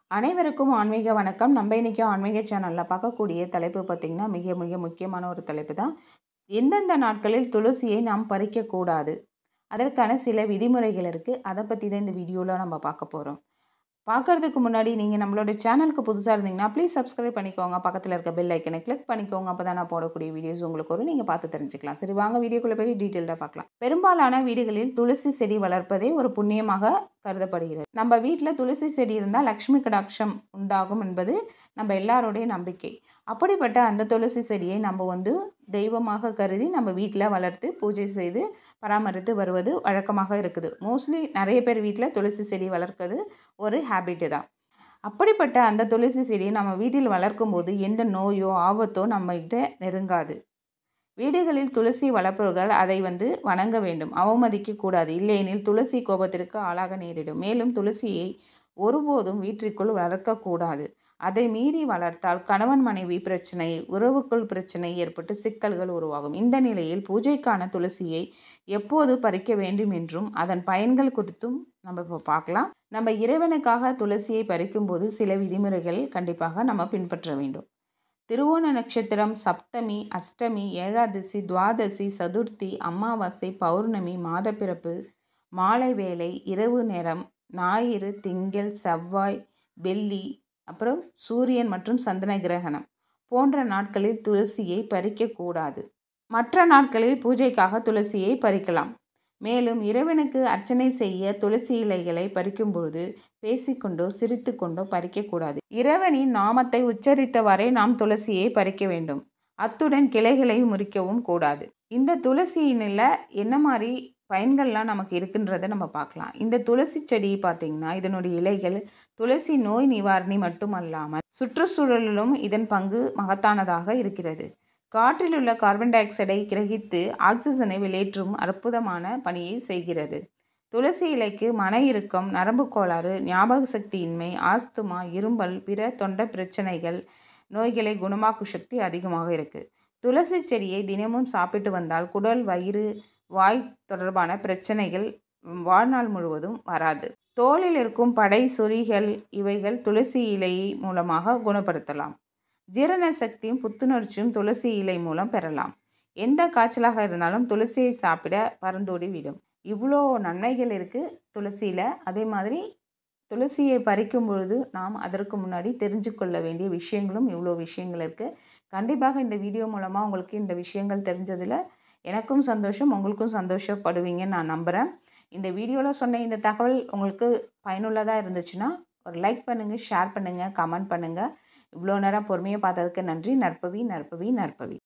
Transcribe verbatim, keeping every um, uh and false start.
அனைவருக்கும் ஆன்மீக வணக்கம். நம்ம இன்னைக்கு ஆன்மீக சேனலில் பார்க்கக்கூடிய தலைப்பு பார்த்திங்கன்னா மிக மிக முக்கியமான ஒரு தலைப்பு தான். எந்தெந்த நாட்களில் துளசியை நாம் பறிக்கக்கூடாது, அதற்கான சில விதிமுறைகள் இருக்குது. அதை பற்றி தான் இந்த வீடியோவில் நம்ம பார்க்க போகிறோம். பார்க்குறதுக்கு முன்னாடி நீங்கள் நம்மளோட சேனலுக்கு புதுசாக இருந்தீங்கன்னா ப்ளீஸ் சப்ஸ்கிரைப் பண்ணிக்கோங்க. பக்கத்தில் இருக்க பெல் ஐக்கனை கிளிக் பண்ணிக்கோங்க. அப்போ தான் நான் போடக்கூடிய வீடியோஸ் உங்களுக்கு வரும், நீங்கள் பார்த்து தெரிஞ்சுக்கலாம். சரி, வாங்க வீடியோக்குள்ளே போய் டீட்டெயில்டாக பார்க்கலாம். பெரும்பாலான வீடுகளில் துளசி செடி வளர்ப்பதே ஒரு புண்ணியமாக கருதப்படுகிறது. நம்ம வீட்டில் துளசி செடி இருந்தால் லக்ஷ்மி கடாட்சம் உண்டாகும் என்பது நம்ம எல்லாருடைய நம்பிக்கை. அப்படிப்பட்ட அந்த துளசி செடியை நம்ம வந்து தெய்வமாக கருதி நம்ம வீட்டில் வளர்த்து பூஜை செய்து பராமரித்து வருவது வழக்கமாக இருக்குது. மோஸ்ட்லி நிறைய பேர் வீட்டில் துளசி செடி வளர்க்கிறது ஒரு ஹேபிட்டு தான். அப்படிப்பட்ட அந்த துளசி செடியை நம்ம வீட்டில் வளர்க்கும் போது எந்த நோயோ ஆபத்தோ நம்மகிட்ட நெருங்காது. வீடுகளில் துளசி வளர்ப்பவர்கள் அதை வந்து வணங்க வேண்டும், அவமதிக்கக்கூடாது. இல்லையெனில் துளசி கோபத்திற்கு ஆளாக நேரிடும். மேலும் துளசியை ஒருபோதும் வீட்டிற்குள் வளர்க்கக்கூடாது. அதை மீறி வளர்த்தால் கணவன் மனைவி பிரச்சனை, உறவுக்குள் பிரச்சனை ஏற்பட்டு சிக்கல்கள் உருவாகும். இந்த நிலையில் பூஜைக்கான துளசியை எப்போது பறிக்க வேண்டும் என்றும் அதன் பயன்கள் குறித்தும் நம்ம இப்போ பார்க்கலாம். நம்ம இறைவனுக்காக துளசியை பறிக்கும் போது சில விதிமுறைகள் கண்டிப்பாக நம்ம பின்பற்ற வேண்டும். திருவோண நட்சத்திரம், சப்தமி, அஷ்டமி, ஏகாதசி, துவாதசி, சதுர்த்தி, அமாவாசை, பௌர்ணமி, மாதப்பிறப்பு, மாலை வேளை, இரவு நேரம், ஞாயிறு, திங்கள், செவ்வாய், வெள்ளி, அப்புறம் சூரியன் மற்றும் சந்திர கிரகணம் போன்ற நாட்களில் துளசியை பறிக்கக்கூடாது. மற்ற நாட்களில் பூஜைக்காக துளசியை பறிக்கலாம். மேலும் இறைவனுக்கு அர்ச்சனை செய்ய துளசி இலைகளை பறிக்கும்பொழுது பேசிக்கொண்டோ சிரித்து கொண்டோ பறிக்கக்கூடாது. இறைவனின் நாமத்தை உச்சரித்தவரை நாம் துளசியை பறிக்க வேண்டும். அத்துடன் கிளைகளை முறிக்கவும் கூடாது. இந்த துளசியினில் என்ன மாதிரி பயன்கள்லாம் நமக்கு இருக்குன்றதை நம்ம பார்க்கலாம். இந்த துளசி செடி பார்த்திங்கன்னா இதனுடைய இலைகள் துளசி நோய் நிவாரணி மட்டுமல்லாமல் சுற்றுச்சூழலிலும் இதன் பங்கு மகத்தானதாக இருக்கிறது. காற்றில் உள்ள கார்பன் டை ஆக்சைடை கிரகித்து ஆக்சிஜனை வெளியேற்றும் அற்புதமான பணியை செய்கிறது. துளசி இலைக்கு மன இறுக்கம், நரம்பு கோளாறு, ஞாபக சக்தியின்மை, ஆஸ்துமா, இரும்பல், பிற தொண்டை பிரச்சனைகள் நோய்களை குணமாக்கும் சக்தி அதிகமாக இருக்குது. துளசி செடியை தினமும் சாப்பிட்டு வந்தால் குடல், வயிறு, வாய் தொடர்பான பிரச்சனைகள் வாழ்நாள் முழுவதும் வராது. தோலில் இருக்கும் படை, சொறிகள் இவைகள் துளசி இலை மூலமாக குணப்படுத்தலாம். ஜீரண சக்தியும் புத்துணர்ச்சியும் துளசி இலை மூலம் பெறலாம். எந்த காய்ச்சலாக இருந்தாலும் துளசியை சாப்பிட பறந்தோடி விடும். இவ்வளோ நன்மைகள் இருக்குது துளசியில். அதே மாதிரி துளசியை பறிக்கும் பொழுது நாம் அதற்கு முன்னாடி தெரிஞ்சு கொள்ள வேண்டிய விஷயங்களும் இவ்வளோ விஷயங்கள் இருக்குது. கண்டிப்பாக இந்த வீடியோ மூலமாக உங்களுக்கு இந்த விஷயங்கள் தெரிஞ்சதில் எனக்கும் சந்தோஷம், உங்களுக்கும் சந்தோஷப்படுவீங்கன்னு நான் நம்புகிறேன். இந்த வீடியோவில் சொன்ன இந்த தகவல் உங்களுக்கு பயனுள்ளதாக இருந்துச்சுன்னா ஒரு லைக் பண்ணுங்கள், ஷேர் பண்ணுங்கள், கமெண்ட் பண்ணுங்கள். இவ்வளோ நேரம் பொறுமையாக பார்த்ததுக்கு நன்றி. நற்பவி நற்பவி நற்பவி.